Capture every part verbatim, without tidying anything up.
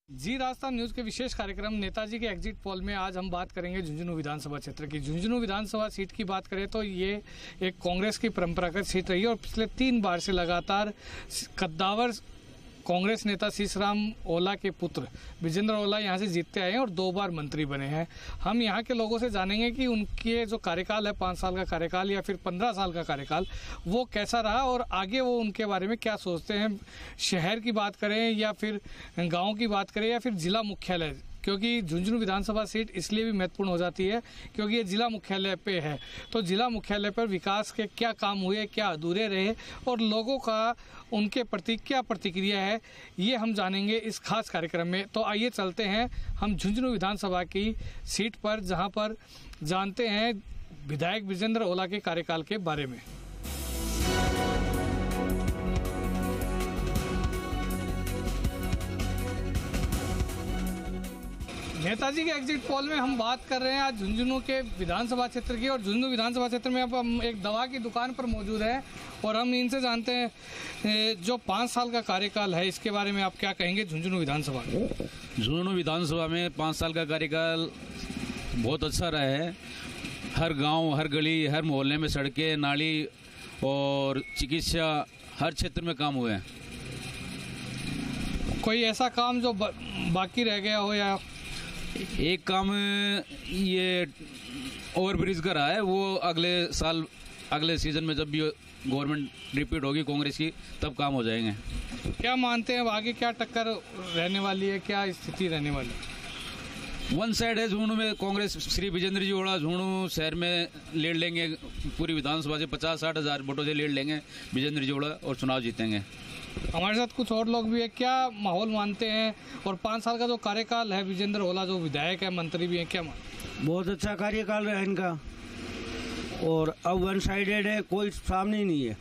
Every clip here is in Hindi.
जी राजस्थान न्यूज के विशेष कार्यक्रम नेताजी के एग्जिट पोल में आज हम बात करेंगे झुंझुनू विधानसभा क्षेत्र की। झुंझुनू विधानसभा सीट की बात करें तो ये एक कांग्रेस की परंपरागत सीट रही है और पिछले तीन बार से लगातार कद्दावर कांग्रेस नेता शीशराम ओला के पुत्र विजेंद्र ओला यहाँ से जीतते आए हैं और दो बार मंत्री बने हैं। हम यहाँ के लोगों से जानेंगे कि उनके जो कार्यकाल है पाँच साल का कार्यकाल या फिर पंद्रह साल का कार्यकाल वो कैसा रहा और आगे वो उनके बारे में क्या सोचते हैं। शहर की बात करें या फिर गाँव की बात करें या फिर जिला मुख्यालय, क्योंकि झुंझुनू विधानसभा सीट इसलिए भी महत्वपूर्ण हो जाती है क्योंकि ये जिला मुख्यालय पे है। तो जिला मुख्यालय पर विकास के क्या काम हुए, क्या अधूरे रहे और लोगों का उनके प्रति क्या प्रतिक्रिया है, ये हम जानेंगे इस खास कार्यक्रम में। तो आइए चलते हैं हम झुंझुनू विधानसभा की सीट पर, जहां पर जानते हैं विधायक विजेंद्र ओला के कार्यकाल के बारे में। नेताजी के एग्जिट पोल में हम बात कर रहे हैं आज झुंझुनू के विधानसभा क्षेत्र की और झुंझुनू विधानसभा क्षेत्र में अब हम एक दवा की दुकान पर मौजूद है और हम इनसे जानते हैं जो पाँच साल का कार्यकाल है इसके बारे में आप क्या कहेंगे। झुंझुनू विधानसभा झुंझुनू विधानसभा में पाँच साल का कार्यकाल बहुत अच्छा रहा है। हर गांव, हर गली, हर मोहल्ले में सड़कें, नाली और चिकित्सा हर क्षेत्र में काम हुए हैं। कोई ऐसा काम जो बा, बाकी रह गया हो या एक काम ये ओवरब्रिज का रहा है, वो अगले साल अगले सीजन में जब भी गवर्नमेंट रिपीट होगी कांग्रेस की तब काम हो जाएंगे। क्या मानते हैं आगे क्या टक्कर रहने वाली है, क्या स्थिति रहने वाली है? वन साइड है झुंझुनू में कांग्रेस। श्री विजेंद्र जी ओला झुंझुनू शहर में लीड लेंगे, पूरी विधानसभा से पचास साठ हजार वोटों से लीड लेंगे विजेंद्र जी ओला और चुनाव जीतेंगे। हमारे साथ कुछ और लोग भी है, क्या माहौल मानते हैं और पाँच साल का जो कार्यकाल है विजेंद्र ओला जो विधायक है, मंत्री भी हैं, क्या मान? बहुत अच्छा कार्यकाल है इनका और अब वन साइडेड है, कोई सामने नहीं है।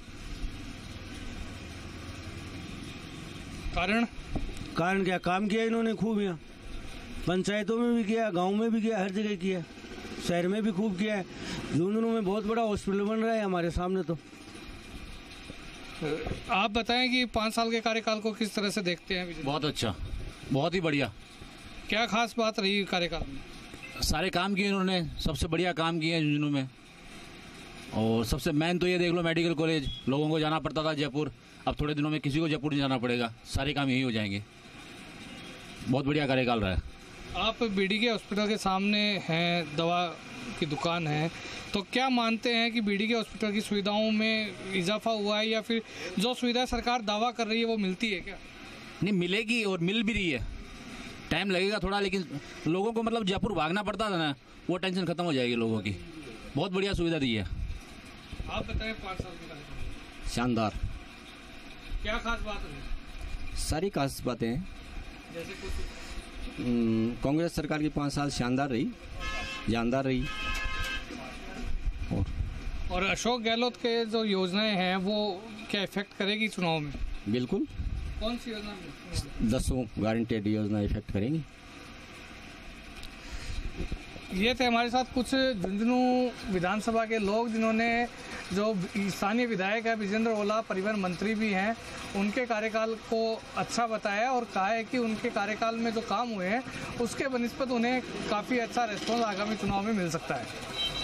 कारण कारण क्या, काम किया इन्होंने खूब, यहाँ पंचायतों में भी किया, गांव में भी किया, हर जगह किया, शहर में भी खूब किया है। झुंझुनू में बहुत बड़ा हॉस्पिटल बन रहा है हमारे सामने। तो आप बताएं कि पाँच साल के कार्यकाल को किस तरह से देखते हैं? बहुत अच्छा, बहुत ही बढ़िया। क्या खास बात रही कार्यकाल में? सारे काम किए इन्होंने, सबसे बढ़िया काम किए हैं झुंझुनू में। और सबसे मेन तो ये देख लो, मेडिकल कॉलेज, लोगों को जाना पड़ता था जयपुर, अब थोड़े दिनों में किसी को जयपुर नहीं जाना पड़ेगा, सारे काम यही हो जाएंगे। बहुत बढ़िया कार्यकाल रहा है। आप बीडी के हॉस्पिटल के सामने हैं, दवा की दुकान है, तो क्या मानते हैं कि बीडी के हॉस्पिटल की सुविधाओं में इजाफा हुआ है या फिर जो सुविधा सरकार दावा कर रही है वो मिलती है क्या? नहीं, मिलेगी और मिल भी रही है। टाइम लगेगा थोड़ा, लेकिन लोगों को मतलब जयपुर भागना पड़ता था ना, वो टेंशन खत्म हो जाएगी लोगों की। बहुत बढ़िया सुविधा दी है। आप बताएं पाँच साल के कार्यकाल। शानदार। क्या खास बात है? सारी खास बातें हैं। जैसे कुछ कांग्रेस सरकार की पाँच साल शानदार रही, जानदार रही। और और अशोक गहलोत के जो योजनाएं हैं वो क्या इफेक्ट करेगी चुनाव में? बिल्कुल। कौन सी योजना? दसों गारंटेड योजना इफेक्ट करेंगी। ये थे हमारे साथ कुछ झुंझुनू विधानसभा के लोग जिन्होंने जो स्थानीय विधायक है विजेंद्र ओला, परिवहन मंत्री भी हैं, उनके कार्यकाल को अच्छा बताया और कहा है कि उनके कार्यकाल में जो काम हुए हैं उसके बनिस्बत उन्हें काफ़ी अच्छा रिस्पॉन्स आगामी चुनाव में मिल सकता है।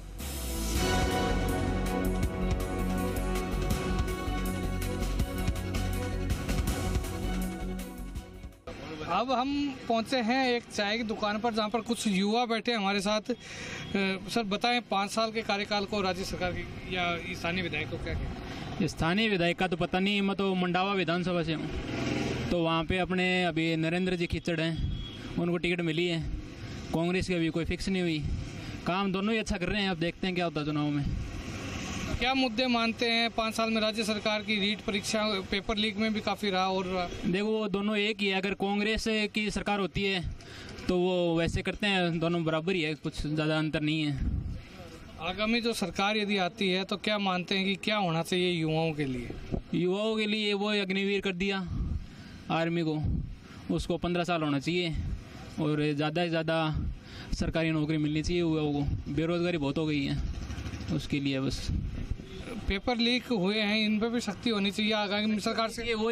अब हम पहुंचे हैं एक चाय की दुकान पर जहां पर कुछ युवा बैठे हमारे साथ। सर बताएं पाँच साल के कार्यकाल को राज्य सरकार की या स्थानीय विधायक को क्या कहें? स्थानीय विधायक का तो पता नहीं, मैं तो मंडावा विधानसभा से हूँ, तो वहाँ पे अपने अभी नरेंद्र जी खिचड़ हैं, उनको टिकट मिली है। कांग्रेस की अभी कोई फिक्स नहीं हुई। काम दोनों ही अच्छा कर रहे हैं, अब देखते हैं क्या होता है चुनाव में। क्या मुद्दे मानते हैं पाँच साल में राज्य सरकार की? रीट परीक्षा, पेपर लीक में भी काफ़ी रहा और देखो वो दोनों एक ही है। अगर कांग्रेस की सरकार होती है तो वो वैसे करते हैं, दोनों बराबर ही है, कुछ ज़्यादा अंतर नहीं है। आगामी जो सरकार यदि आती है तो क्या मानते हैं कि क्या होना चाहिए युवाओं के लिए? युवाओं के लिए वो अग्निवीर कर दिया आर्मी को, उसको पंद्रह साल होना चाहिए और ज़्यादा से ज़्यादा सरकारी नौकरी मिलनी चाहिए युवाओं को। बेरोजगारी बहुत हो गई है, उसके लिए बस। पेपर लीक हुए हैं, इन पर भी सख्ती होनी चाहिए आगामी सरकार से। ये वही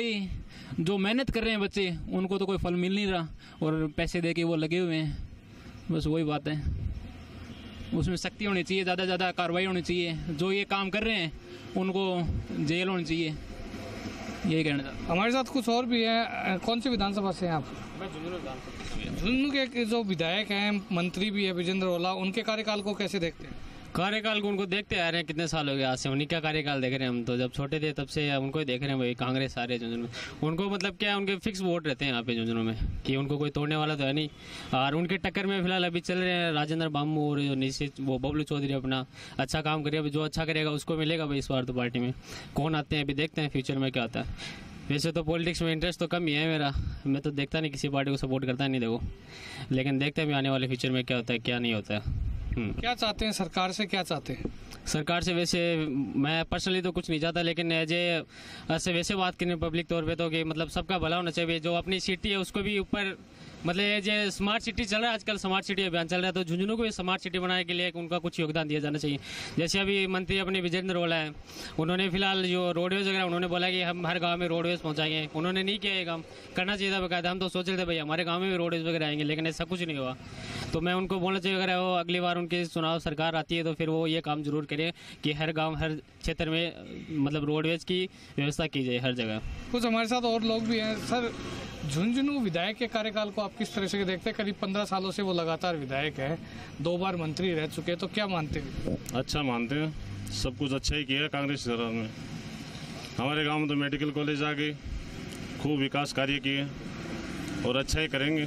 जो मेहनत कर रहे हैं बच्चे उनको तो कोई फल मिल नहीं रहा और पैसे दे के वो लगे हुए हैं, बस वही बात है। उसमें सख्ती होनी चाहिए, ज़्यादा ज़्यादा कार्रवाई होनी चाहिए, जो ये काम कर रहे हैं उनको जेल होनी चाहिए, यही कहना था। हमारे साथ कुछ और भी हैं। कौन सी विधानसभा से हैं आप? झुंझुनू के जो विधायक हैं, मंत्री भी है विजेंद्र ओला, उनके कार्यकाल को कैसे देखते हैं? कार्यकाल को उनको देखते आ रहे हैं, कितने साल हो गए आज से उन्हीं का कार्यकाल देख रहे हैं हम तो, जब छोटे थे तब से उनको ही देख रहे हैं भाई। कांग्रेस आ रहे हैं झुंझुनू में, उनको मतलब क्या उनके फिक्स वोट रहते हैं यहाँ पे झुंझुनू में कि उनको कोई तोड़ने वाला तो है नहीं। और उनके टक्कर में फिलहाल अभी चल रहे हैं राजेंद्र बाबू और जो नीचे वो बबलू चौधरी, अपना अच्छा काम करिए, अभी जो अच्छा करेगा उसको मिलेगा भाई इस बार तो पार्टी में। कौन आते हैं अभी देखते हैं फ्यूचर में क्या होता है। वैसे तो पॉलिटिक्स में इंटरेस्ट तो कम ही है मेरा, मैं तो देखता नहीं किसी पार्टी को सपोर्ट करता नहीं देखो, लेकिन देखते हैं भी आने वाले फ्यूचर में क्या होता है क्या नहीं होता है। क्या चाहते हैं सरकार से, क्या चाहते हैं? सरकार से वैसे मैं पर्सनली तो कुछ नहीं चाहता, लेकिन एज ए ऐसे वैसे बात करें पब्लिक तौर पे तो कि मतलब सबका भला होना चाहिए। जो अपनी सिटी है उसको भी ऊपर मतलब एज ए स्मार्ट सिटी चल रहा है आजकल, स्मार्ट सिटी अभियान चल रहा है, तो झुंझुनू को भी स्मार्ट सिटी बनाने के लिए उनका कुछ योगदान दिया जाना चाहिए। जैसे अभी मंत्री अपने विजेंद्र ओला है, उन्होंने फिलहाल जो रोडवेज वगैरह उन्होंने बोला कि हम हर गाँव में रोडवेज पहुँचाएंगे, उन्होंने नहीं किया ये काम, करना चाहिए था बकायदा। हम तो सोच रहे थे भाई हमारे गाँव में भी रोडवेज वगैरह आएंगे, लेकिन ऐसा कुछ नहीं हुआ। तो मैं उनको बोलना चाहिए अगर वो अगली बार उनकी चुनाव सरकार आती है तो फिर वो ये काम जरूर करें कि हर गाँव हर क्षेत्र में मतलब रोडवेज की व्यवस्था की जाए हर जगह। कुछ हमारे साथ और लोग भी हैं। सर, झुंझुनू विधायक के कार्यकाल को आप किस तरह से देखते हैं? करीब पंद्रह सालों से वो लगातार विधायक है, दो बार मंत्री रह चुके हैं, तो क्या मानते हैं? अच्छा मानते हैं, सब कुछ अच्छा ही किया है कांग्रेस सरकार में। हमारे गांव में तो मेडिकल कॉलेज आ गई, खूब विकास कार्य किए और अच्छा ही करेंगे।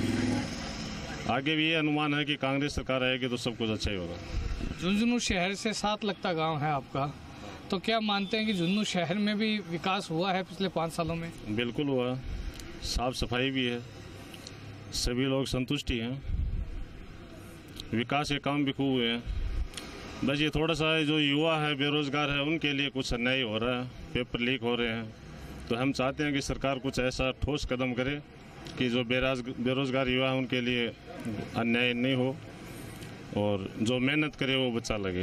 आगे भी ये अनुमान है कि कांग्रेस सरकार आएगी तो सब कुछ अच्छा ही होगा। झुंझुनू शहर से सात लगता गाँव है आपका, तो क्या मानते हैं कि झुंझुनू शहर में भी विकास हुआ है पिछले पाँच सालों में? बिल्कुल हुआ, साफ सफाई भी है, सभी लोग संतुष्टि हैं, विकास के काम भी खूब हुए हैं। बस ये थोड़ा सा जो युवा है बेरोजगार है उनके लिए कुछ अन्याय हो रहा है, पेपर लीक हो रहे हैं, तो हम चाहते हैं कि सरकार कुछ ऐसा ठोस कदम करे कि जो बेराज बेरोजगार युवा है उनके लिए अन्याय नहीं हो और जो मेहनत करे वो बच्चा लगे।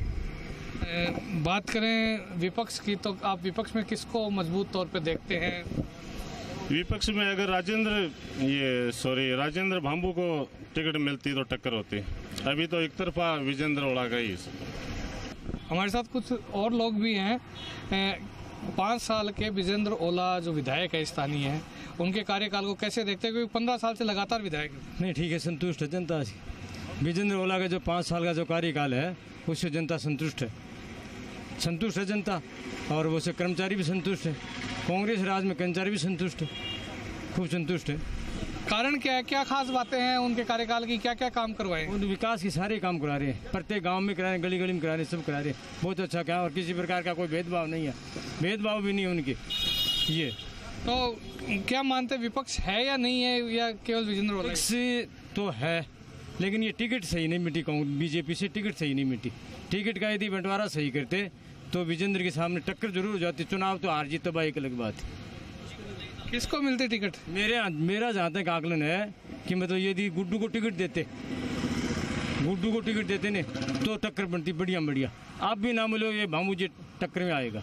बात करें विपक्ष की, तो आप विपक्ष में किसको मजबूत तौर पे देखते हैं? विपक्ष में अगर राजेंद्र ये सॉरी राजेंद्र भांबू को टिकट मिलती तो टक्कर होती, अभी तो एक तरफा विजेंद्र ओला का ही। हमारे साथ कुछ और लोग भी हैं। पाँच साल के विजेंद्र ओला जो विधायक है स्थानीय है, उनके कार्यकाल को कैसे देखते हैं? क्योंकि पंद्रह साल से लगातार विधायक है। नहीं ठीक है, संतुष्ट है जनता से। विजेंद्र ओला का जो पाँच साल का जो कार्यकाल है उससे जनता संतुष्ट है, संतुष्ट है जनता, और वो से कर्मचारी भी संतुष्ट है, कांग्रेस राज में कर्मचारी भी संतुष्ट है, खूब संतुष्ट है। कारण क्या है, क्या खास बातें हैं उनके कार्यकाल की, क्या क्या काम करवाए? उन विकास के सारे काम करा रहे हैं, प्रत्येक गांव में करा रहे हैं, गली गली में करा रहे हैं, सब करा रहे हैं, बहुत अच्छा क्या, और किसी प्रकार का कोई भेदभाव नहीं है, भेदभाव भी नहीं है उनके। ये तो क्या मानते, विपक्ष है या नहीं है, या केवल विजेंद्र ओला? विपक्ष तो है, लेकिन ये टिकट सही नहीं मिटी, बीजेपी से टिकट सही नहीं मिटी। टिकट का यदि बंटवारा सही करते तो विजेंद्र के सामने टक्कर जरूर हो जाती। चुनाव तो हार जीत तो भाई एक अलग बात है। किसको मिलती टिकट? मेरे मेरा जहाँ तक आकलन है कि मतलब यदि गुड्डू को टिकट देते गुड्डू को टिकट देते ने तो टक्कर बनती बढ़िया बढ़िया। आप भी ना मिलो, ये भामू जी टक्कर में आएगा।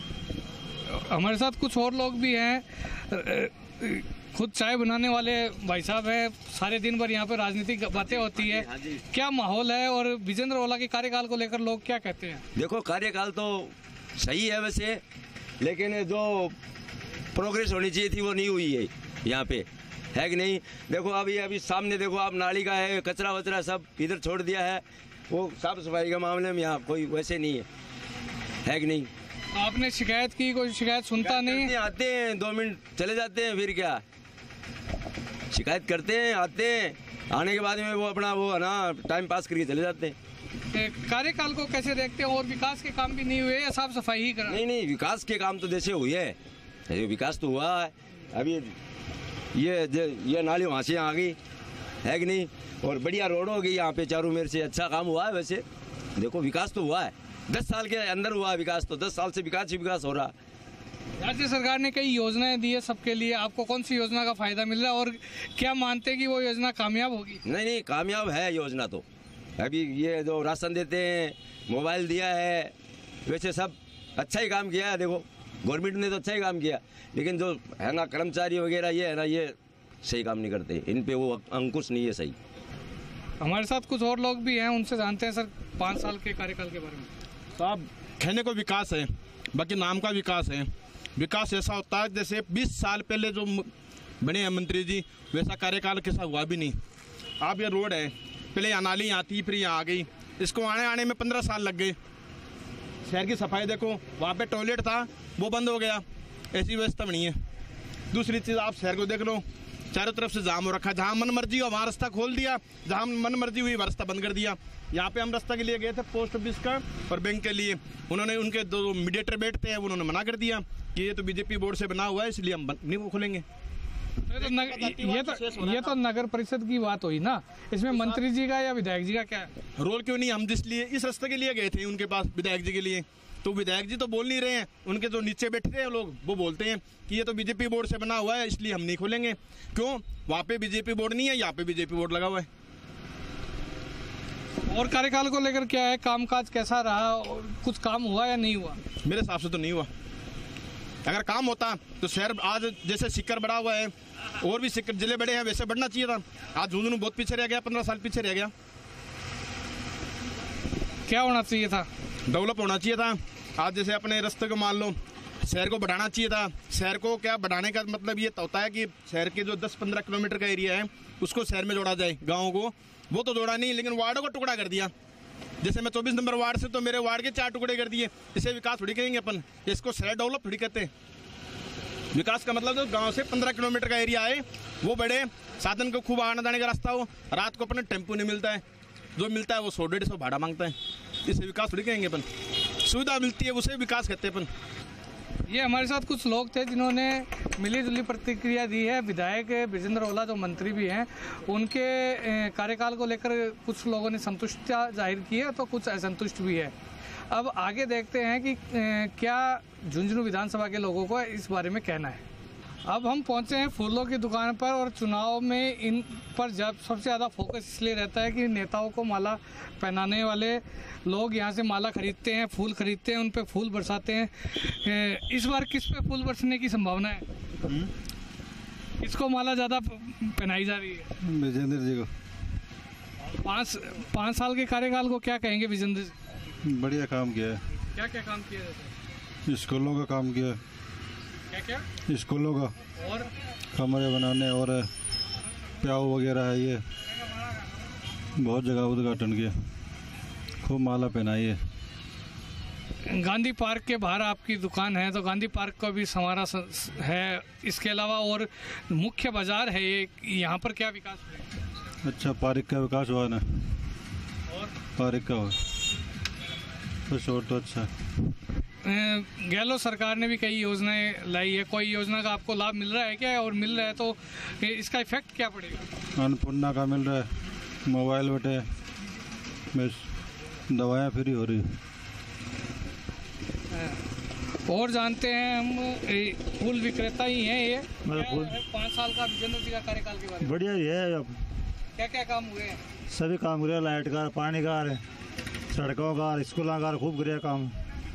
हमारे साथ कुछ और लोग भी हैं। खुद चाय बनाने वाले भाई साहब हैं, सारे दिन भर यहाँ पे राजनीतिक बातें होती है, क्या माहौल है और विजेंद्र ओला के कार्यकाल को लेकर लोग क्या कहते हैं? देखो कार्यकाल तो सही है वैसे, लेकिन जो प्रोग्रेस होनी चाहिए थी वो नहीं हुई है यहाँ पे, है कि नहीं? देखो अभी अभी सामने देखो आप, नाली का है, कचरा वचरा सब इधर छोड़ दिया है, वो साफ सफाई के मामले में यहाँ कोई वैसे नहीं है, है कि नहीं? आपने शिकायत की, कोई शिकायत सुनता नहीं? आते हैं दो मिनट चले जाते हैं, फिर क्या शिकायत करते हैं, आते हैं, आने के बाद में वो अपना वो है ना टाइम पास करके चले जाते हैं। कार्यकाल को कैसे देखते हैं? और विकास के काम भी नहीं हुए या साफ सफाई ही करा? नहीं नहीं, विकास के काम तो जैसे हुए है, विकास तो हुआ है। अभी ये ये नाली वहाँ से आ गई, है कि नहीं? और बढ़िया रोड हो गई यहाँ पे चारों मेर से, अच्छा काम हुआ है वैसे। देखो विकास तो हुआ है, दस साल के अंदर हुआ है विकास, तो दस साल से विकास ही विकास हो रहा है। राज्य सरकार ने कई योजनाएं दी है सबके लिए, आपको कौन सी योजना का फायदा मिल रहा है और क्या मानते हैं कि वो योजना कामयाब होगी? नहीं नहीं, कामयाब है योजना तो। अभी ये जो राशन देते हैं, मोबाइल दिया है, वैसे सब अच्छा ही काम किया है। देखो गवर्नमेंट ने तो अच्छा ही काम किया, लेकिन जो है ना कर्मचारी वगैरह ये है ना, ये सही काम नहीं करते, इन पे वो अंकुश नहीं है सही। हमारे साथ कुछ और लोग भी हैं, उनसे जानते हैं सर पाँच साल के कार्यकाल के बारे में। साहब कहने को विकास है, बाकी नाम का विकास है। विकास ऐसा होता है जैसे बीस साल पहले जो बने हैं मंत्री जी, वैसा कार्यकाल कैसा हुआ भी नहीं। आप ये रोड है, पहले यहाँ नाली यहाँ थी, फिर यहाँ आ गई, इसको आने आने में पंद्रह साल लग गए। शहर की सफाई देखो, वहाँ पे टॉयलेट था वो बंद हो गया, ऐसी व्यवस्था बनी है। दूसरी चीज़ आप शहर को देख लो, चारों तरफ से जाम हो रखा, जहाँ मन मर्जी हो वहाँ रास्ता खोल दिया, जहाँ मन मर्जी हुई वहाँ रास्ता बंद कर दिया। यहाँ पे हम रास्ता के लिए गए थे पोस्ट ऑफिस का और बैंक के लिए, उन्होंने उनके दो मीडिएटर बैठते हैं, उन्होंने मना कर दिया कि ये तो बीजेपी बोर्ड से बना हुआ है, इसलिए हम नहीं खोलेंगे। तो नगर, ये तो ये तो नगर परिषद की बात हुई ना, इसमें मंत्री जी का या विधायक जी का क्या रोल क्यों नहीं? हम जिसलिए इस रास्ते के लिए गए थे उनके पास विधायक जी के लिए, तो विधायक जी तो बोल नहीं रहे हैं, उनके जो नीचे बैठे हैं लोग वो बोलते हैं कि ये तो बीजेपी बोर्ड से बना हुआ है, इसलिए हम नहीं खोलेंगे। क्यों? वहाँ पे बीजेपी बोर्ड नहीं है, यहाँ पे बीजेपी बोर्ड लगा हुआ है। और कार्यकाल को लेकर क्या है, कामकाज कैसा रहा, कुछ काम हुआ या नहीं हुआ? मेरे हिसाब से तो नहीं हुआ। अगर काम होता तो शहर आज जैसे सिक्कर बढ़ा हुआ है, और भी सिक्कर जिले बड़े हैं, वैसे बढ़ना चाहिए था। आज झुंझुनू बहुत पीछे रह गया, पंद्रह साल पीछे रह गया। क्या होना चाहिए था? डेवलप होना चाहिए था। आज जैसे अपने रास्ते को मान लो, शहर को बढ़ाना चाहिए था। शहर को क्या बढ़ाने का मतलब ये होता है कि शहर के जो दस पंद्रह किलोमीटर का एरिया है उसको शहर में जोड़ा जाए, गाँव को। वो तो जोड़ा नहीं, लेकिन वार्डों को टुकड़ा कर दिया। जैसे मैं चौबीस नंबर वार्ड से, तो मेरे वार्ड के चार टुकड़े कर दिए। इसे विकास थोड़ी करेंगे अपन, इसको शहर डेवलप थोड़ी कहते हैं। विकास का मतलब जो गांव से पंद्रह किलोमीटर का एरिया है वो बड़े, साधन को खूब आने जाने का रास्ता हो, रात को अपने टेम्पो नहीं मिलता है, जो मिलता है वो सौ डेढ़ सौ भाड़ा मांगता है। इसे विकास थोड़ी कहेंगे अपन, सुविधा मिलती है उसे विकास कहते हैं अपन। ये हमारे साथ कुछ लोग थे जिन्होंने मिली जुली प्रतिक्रिया दी है। विधायक बृजेंद्र ओला जो मंत्री भी हैं, उनके कार्यकाल को लेकर कुछ लोगों ने संतुष्टता जाहिर की है, तो कुछ असंतुष्ट भी है। अब आगे देखते हैं कि क्या झुंझुनू विधानसभा के लोगों को इस बारे में कहना है। अब हम पहुंचे हैं फूलों की दुकान पर, और चुनाव में इन पर जब सबसे ज़्यादा फोकस इसलिए रहता है कि नेताओं को माला पहनाने वाले लोग यहाँ से माला खरीदते हैं, फूल खरीदते हैं, उन पे फूल बरसाते हैं। इस बार किस पे फूल बरसने की संभावना है? किसको माला ज़्यादा पहनाई जा रही है? विजेंद्र जी को। पाँच पाँच साल के कार्यकाल को क्या कहेंगे विजेंद्र जी? बढ़िया काम किया है। क्या क्या काम किया है? स्कूलों का काम किया है। क्या क्या? स्कूलों का, और कमरे बनाने और प्याऊ वगैरह है, ये बहुत जगह उद्घाटन किया, खूब माला पहनाई है। गांधी पार्क के बाहर आपकी दुकान है, तो गांधी पार्क का भी संवारा है। इसके अलावा और मुख्य बाजार है, ये यहाँ पर क्या विकास हुआ? अच्छा, पार्क का विकास हुआ ना? और पार्क का हुआ कुछ और तो अच्छा। गहलोत सरकार ने भी कई योजनाएं लाई है, कोई योजना का आपको लाभ मिल रहा है क्या? और मिल रहा है तो इसका इफेक्ट क्या पड़ेगा? अन्नपूर्णा का मिल रहा है, मोबाइल बटे, बस दवाएं फ्री हो रही। और जानते हैं हम, फूल विक्रेता ही हैं ये। पाँच साल का विजेंद्र जी का कार्यकाल के बारे में बढ़िया ही है। अब क्या क्या काम हुए हैं? सभी काम हुए, लाइट का, पानी का, सड़कों का, स्कूलों का, खूब बढ़िया काम।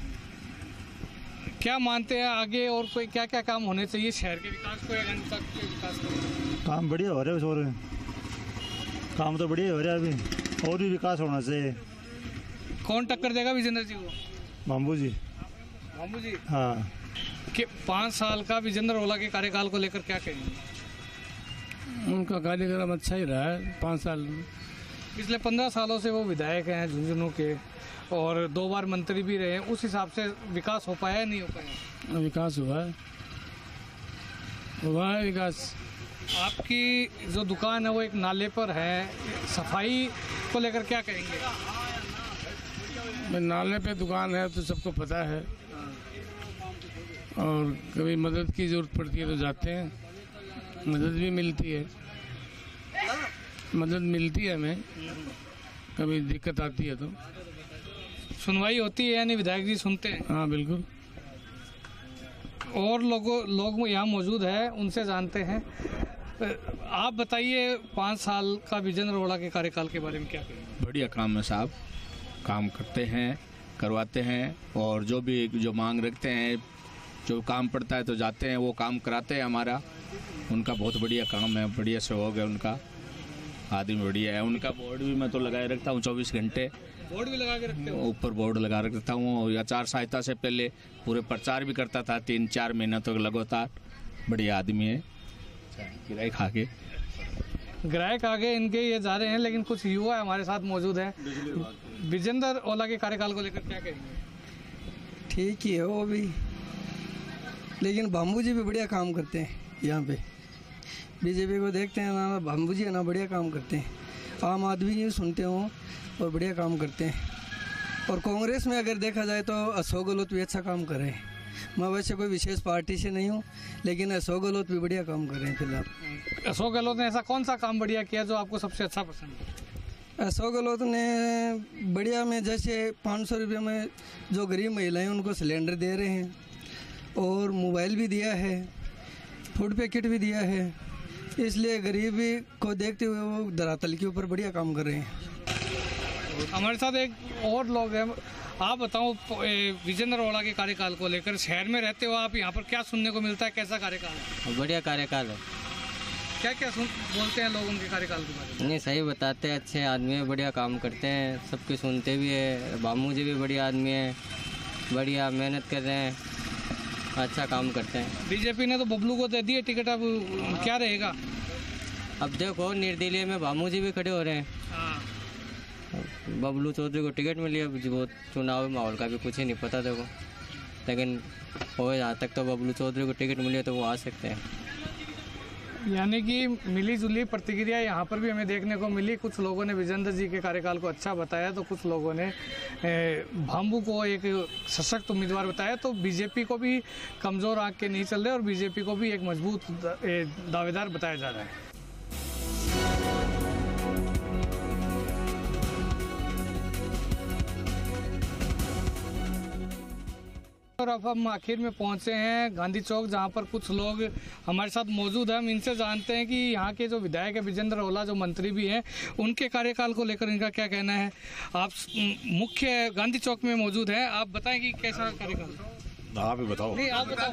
क्या मानते हैं आगे और कोई क्या क्या काम होने चाहिए शहर के विकास को या गणतंत्र के विकास को? काम बढ़िया हो रहे हैं, और काम तो बढ़िया हो रहा है अभी, और भी विकास होना चाहिए। कौन टक्कर देगा विजेंद्र जी को? बाबू जी। बाबू जी, हाँ। कि पाँच साल का विजेंद्र ओला के कार्यकाल को लेकर क्या कहेंगे? उनका कार्यक्रम अच्छा ही रहा है पाँच साल। पिछले पंद्रह सालों से वो विधायक हैं झुंझुनू के, और दो बार मंत्री भी रहे हैं। उस हिसाब से विकास हो पाया है, नहीं हो पाया? विकास हुआ है, हुआ है विकास। आपकी जो दुकान है वो एक नाले पर है, सफाई को लेकर क्या कहेंगे? नाले पे दुकान है तो सबको पता है, और कभी मदद की ज़रूरत पड़ती है तो जाते हैं, मदद भी मिलती है, मदद मिलती है हमें, कभी दिक्कत आती है तो सुनवाई होती है, यानी विधायक जी सुनते हैं? हाँ बिल्कुल। और लोगों लोग यहाँ मौजूद है, उनसे जानते हैं। आप बताइए पाँच साल का विजेंद्र ओला के कार्यकाल के बारे में क्या कहेंगे? बढ़िया काम है साहब, काम करते हैं, करवाते हैं, और जो भी जो मांग रखते हैं जो काम पड़ता है तो जाते हैं, वो काम कराते हैं हमारा। उनका बहुत बढ़िया काम है, बढ़िया सहयोग है उनका, आदमी बढ़िया है। उनका बोर्ड भी मैं तो लगाए रखता हूँ चौबीस घंटे, बोर्ड भी लगा के रखते हो? ऊपर बोर्ड लगा रखता हूँ। आचार संहिता से पहले पूरे प्रचार भी करता था तीन चार महीने तक लगातार। बढ़िया आदमी है, किराए खा के ग्राहक आगे इनके ये जा रहे हैं, लेकिन कुछ युवा हमारे साथ मौजूद हैं। विजेंद्र ओला के कार्यकाल को लेकर क्या कहेंगे? ठीक ही है वो भी, लेकिन बाम्बू जी भी बढ़िया काम करते हैं यहाँ पे। बीजेपी को देखते हैं ना, बाम्बू जी है ना, बढ़िया काम करते हैं। आम आदमी नहीं सुनते हो और बढ़िया काम करते हैं। और कांग्रेस में अगर देखा जाए तो अशोक गहलोत भी अच्छा काम कर रहे हैं। मैं वैसे कोई विशेष पार्टी से नहीं हूँ, लेकिन अशोक गहलोत भी बढ़िया काम कर रहे हैं फिलहाल। अशोक गहलोत ने ऐसा कौन सा काम बढ़िया किया जो आपको सबसे अच्छा पसंद है? अशोक गहलोत ने बढ़िया में जैसे पाँच सौ रुपये में जो गरीब महिलाएं उनको सिलेंडर दे रहे हैं, और मोबाइल भी दिया है, फूड पैकेट भी दिया है। इसलिए गरीबी को देखते हुए वो धरातल के ऊपर बढ़िया काम कर रहे हैं। हमारे साथ एक और लोग हैं। आप बताओ, विजेंद्र ओला के कार्यकाल को लेकर, शहर में रहते हो आप, यहाँ पर क्या सुनने को मिलता है? कैसा कार्यकाल है? बढ़िया कार्यकाल है। क्या क्या सुन बोलते हैं लोग उनके कार्यकाल के बारे में? नहीं, सही बताते हैं, अच्छे आदमी है, बढ़िया काम करते हैं, सबकी सुनते भी है। बामू जी भी बढ़िया आदमी है, बढ़िया मेहनत कर रहे हैं, अच्छा काम करते हैं। बीजेपी ने तो बबलू को दे दिए टिकट, अब क्या रहेगा? अब देखो, निर्दलीय में बामू जी भी खड़े हो रहे हैं। बबलू चौधरी को टिकट मिली, अब वो चुनावी माहौल का भी कुछ ही नहीं पता देखो, लेकिन हो जहाँ तक तो बबलू चौधरी को टिकट मिली है तो वो आ सकते हैं। यानी कि मिली जुली प्रतिक्रिया यहाँ पर भी हमें देखने को मिली। कुछ लोगों ने विजेंद्र जी के कार्यकाल को अच्छा बताया, तो कुछ लोगों ने भाम्बू को एक सशक्त उम्मीदवार बताया। तो बीजेपी को भी कमज़ोर आंख के नहीं चल रहे और बीजेपी को भी एक मजबूत दावेदार बताया जा रहा है। और अब हम आखिर में पहुंचे हैं गांधी चौक, जहां पर कुछ लोग हमारे साथ मौजूद हैं। हम इनसे जानते हैं कि यहाँ के जो विधायक है विजेंद्र ओला, जो मंत्री भी हैं, उनके कार्यकाल को लेकर इनका क्या कहना है। आप मुख्य गांधी चौक में मौजूद हैं, आप बताएं कि कैसा कार्यकाल? आप ही बताओ। नहीं, आप बताओ।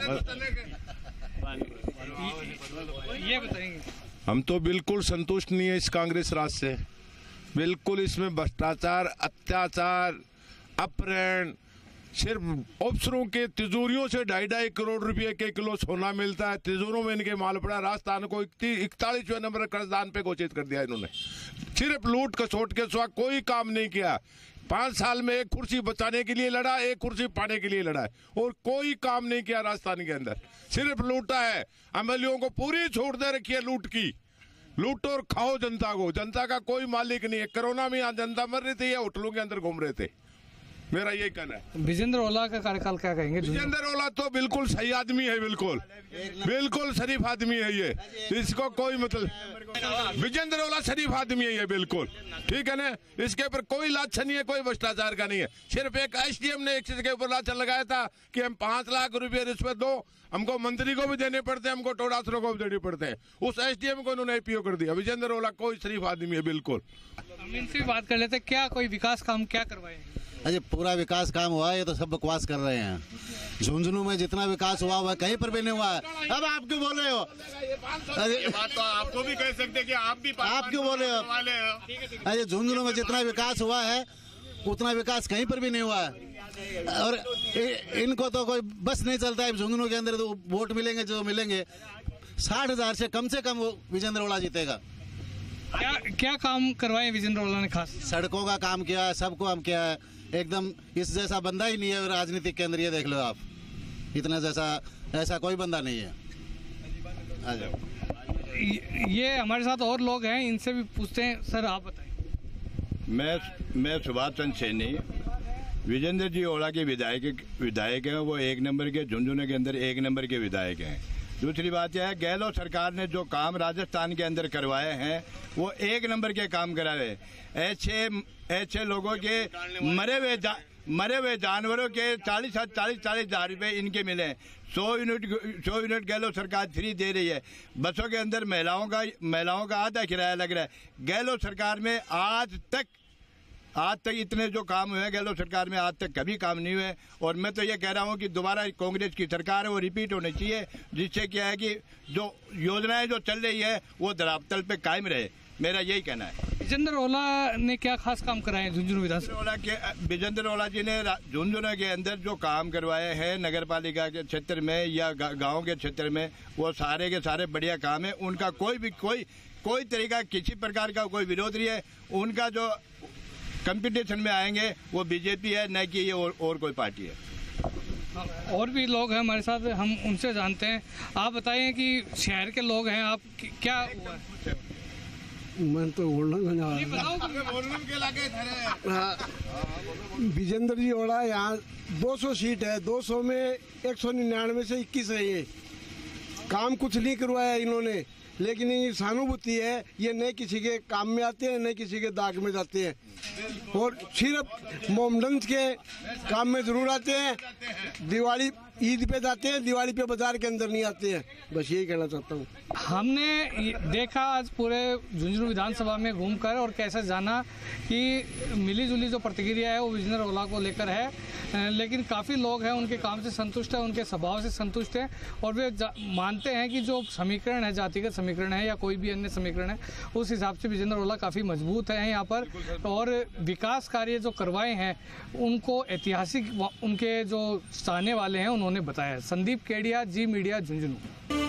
ये बताएंगे। हम तो बिल्कुल संतुष्ट नहीं है इस कांग्रेस राज से। बिल्कुल इसमें भ्रष्टाचार, अत्याचार, अपहरण, सिर्फ अफसरों के तिजोरियों से ढाई ढाई करोड़ रुपए के किलो सोना मिलता है, तिजोरों में इनके माल पड़ा। राजस्थान को इकतालीसवें नंबर कर्जदान पे घोषित कर दिया इन्होंने। सिर्फ लूट खसोट के सिवा कोई काम नहीं किया। पांच साल में एक कुर्सी बचाने के लिए लड़ा, एक कुर्सी पाने के लिए लड़ा है, और कोई काम नहीं किया राजस्थान के अंदर। सिर्फ लूटा है, एमएलएओं को पूरी छूट दे रखी है लूट की। लूटो और खाओ जनता को, जनता का कोई मालिक नहीं है। कोरोना में यहाँ जनता मर रही थी या होटलों के अंदर घूम रहे थे। मेरा यही कहना है। विजेंद्र ओला का कार्यकाल क्या कहेंगे? विजेंद्र ओला तो बिल्कुल सही आदमी है, बिल्कुल बिल्कुल शरीफ आदमी है ये, इसको कोई मतलब। विजेंद्र ओला शरीफ आदमी है ये, बिल्कुल ठीक है ना। इसके ऊपर कोई लाछन नहीं है, कोई भ्रष्टाचार का नहीं है। सिर्फ एक एसडीएम ने एक चीज के ऊपर लाछन लगाया था कि हम पांच लाख रुपए रिश्वत दो, हमको मंत्री को भी देने पड़ते हैं, हमको टोडासरों को भी देने पड़ते हैं। उस एसडीएम को उन्होंने आईपीओ कर दिया। विजेंद्र ओला कोई शरीफ आदमी है, बिल्कुल। हम इनसे बात कर लेते, क्या कोई विकास काम क्या करवाए? अरे पूरा विकास काम हुआ है, ये तो सब बकवास कर रहे हैं। झुंझुनू में जितना विकास हुआ हुआ है कहीं पर भी नहीं हुआ है। अब आप क्यों बोल रहे हो? ये बात तो आपको भी कह सकते कि आप भी आप क्यों बोल रहे हो? अरे झुंझुनू में जितना विकास हुआ है उतना विकास कहीं पर भी नहीं हुआ है। और इनको तो कोई बस नहीं चलता है। झुंझुनू के अंदर तो वोट मिलेंगे जो मिलेंगे, साठ हजार से कम से कम वो विजेंद्र ओला जीतेगा। क्या क्या काम करवाए विजेंद्र ओला ने? खास सड़कों का काम किया है, सबको हम किया है। एकदम इस जैसा बंदा ही नहीं है राजनीतिक के अंदर, ये देख लो आप। इतना जैसा ऐसा कोई बंदा नहीं है। आ जाओ। ये हमारे साथ और लोग हैं, इनसे भी पूछते हैं। सर आप बताइए। मैं मैं सुभाष चंद्र सैनी, विजेंद्र जी ओला के विधायक विधायक हैं। वो एक नंबर के, झुंझुनू के अंदर एक नंबर के विधायक हैं। दूसरी बात यह है, गहलोत सरकार ने जो काम राजस्थान के अंदर करवाए हैं वो एक नंबर के काम कराए। ऐसे ऐसे लोगों के मरे हुए मरे हुए जानवरों के चालीस चालीस चालीस हजार रुपये इनके मिले। सौ यूनिट सौ यूनिट गहलोत सरकार फ्री दे रही है। बसों के अंदर महिलाओं का महिलाओं का आधा किराया लग रहा है। गहलोत सरकार में आज तक आज तक इतने जो काम हुए गहलोत सरकार में आज तक कभी काम नहीं हुए। और मैं तो ये कह रहा हूँ कि दोबारा कांग्रेस की सरकार है वो रिपीट होनी चाहिए, जिससे क्या है कि जो योजनाएं जो चल रही है वो धरातल पे कायम रहे, मेरा यही कहना है। विजेंद्र ओला ने क्या खास काम कराए झुंझुनू विधानसभा? ओला के विजेंद्र ओला जी ने झुंझुनू के अंदर जो काम करवाए हैं नगर पालिका के क्षेत्र में या गाँव के क्षेत्र में, वो सारे के सारे बढ़िया काम है। उनका कोई भी कोई कोई तरीका किसी प्रकार का कोई विरोध नहीं है। उनका जो कंपटीशन में आएंगे वो बीजेपी है, न कि ये और, और कोई पार्टी है। और भी लोग हैं हमारे साथ, हम उनसे जानते हैं। आप बताइए कि शहर के लोग हैं, आप क्या हुआ है? मैं तो बोलना विजेंद्र जी ओला यहाँ दो सौ सीट है, दो सौ में एक सौ निन्यानवे से इक्कीस है। ये काम कुछ नहीं करवाया इन्होंने, लेकिन ये सहानुभूति है, ये न किसी के काम में आते हैं न किसी के दाग में जाते हैं, और सिर्फ मोमडंस के काम में जरूर आते हैं। दिवाली ईद पे जाते हैं, दिवाली पे बाजार के अंदर नहीं आते हैं। बस यही कहना चाहता हूँ। हमने देखा आज पूरे झुंझुनू विधानसभा में घूमकर और कैसे जाना कि मिली जुली जो प्रतिक्रिया है वो विजेंद्र ओला को लेकर है, लेकिन काफ़ी लोग हैं उनके काम से संतुष्ट हैं, उनके स्वभाव से संतुष्ट हैं, और वे मानते हैं कि जो समीकरण है, जातिगत समीकरण है या कोई भी अन्य समीकरण है, उस हिसाब से विजेंद्र ओला काफ़ी मजबूत है यहाँ पर। और विकास कार्य जो करवाए हैं उनको ऐतिहासिक उनके जो चाहने वाले हैं उन्होंने बताया। संदीप केडिया, जी मीडिया, झुंझुनू।